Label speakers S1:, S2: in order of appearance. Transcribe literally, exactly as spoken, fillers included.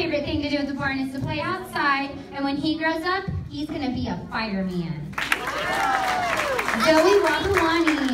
S1: favorite thing to do at the barn is to play outside, and when he grows up, he's going to be a fireman. Zoe Rabawani.